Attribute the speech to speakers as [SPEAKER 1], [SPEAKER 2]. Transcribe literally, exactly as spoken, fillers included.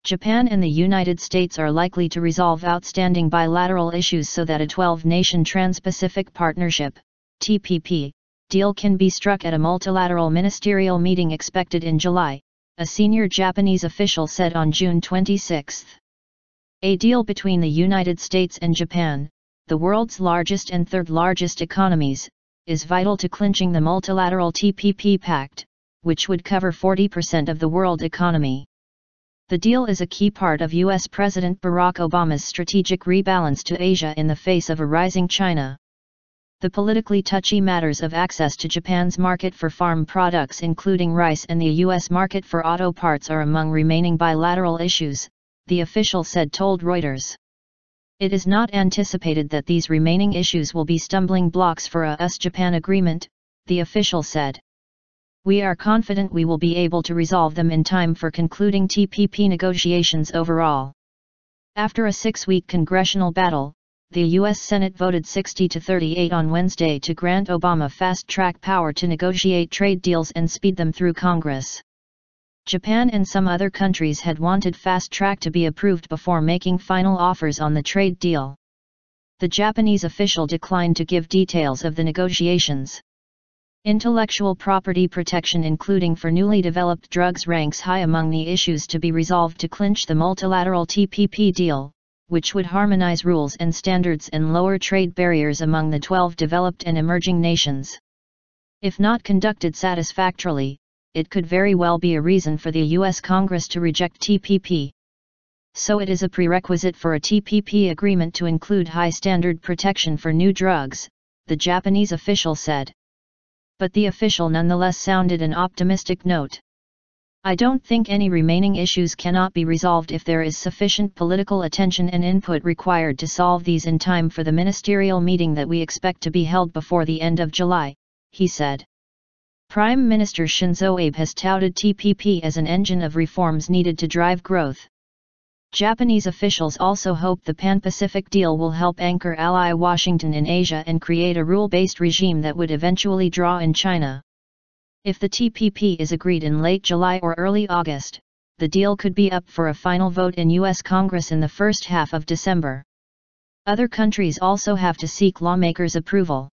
[SPEAKER 1] Japan and the United States are likely to resolve outstanding bilateral issues so that a twelve-nation Trans-Pacific Partnership, T P P, deal can be struck at a multilateral ministerial meeting expected in July, a senior Japanese official said on June twenty-sixth. A deal between the United States and Japan, the world's largest and third-largest economies, is vital to clinching the multilateral T P P pact, which would cover forty percent of the world economy. The deal is a key part of U S President Barack Obama's strategic rebalance to Asia in the face of a rising China. The politically touchy matters of access to Japan's market for farm products including rice and the U S market for auto parts are among remaining bilateral issues, the official said told Reuters. It is not anticipated that these remaining issues will be stumbling blocks for a U S Japan agreement, the official said. We are confident we will be able to resolve them in time for concluding T P P negotiations overall. After a six-week congressional battle, the U S Senate voted sixty to thirty-eight on Wednesday to grant Obama fast-track power to negotiate trade deals and speed them through Congress. Japan and some other countries had wanted fast-track to be approved before making final offers on the trade deal. The Japanese official declined to give details of the negotiations. Intellectual property protection including for newly developed drugs ranks high among the issues to be resolved to clinch the multilateral T P P deal, which would harmonize rules and standards and lower trade barriers among the twelve developed and emerging nations. If not conducted satisfactorily, it could very well be a reason for the U S Congress to reject T P P. So it is a prerequisite for a T P P agreement to include high standard protection for new drugs, the Japanese official said. But the official nonetheless sounded an optimistic note. I don't think any remaining issues cannot be resolved if there is sufficient political attention and input required to solve these in time for the ministerial meeting that we expect to be held before the end of July, he said. Prime Minister Shinzo Abe has touted T P P as an engine of reforms needed to drive growth. Japanese officials also hope the Pan-Pacific deal will help anchor ally Washington in Asia and create a rule-based regime that would eventually draw in China. If the T P P is agreed in late July or early August, the deal could be up for a final vote in U S Congress in the first half of December. Other countries also have to seek lawmakers' approval.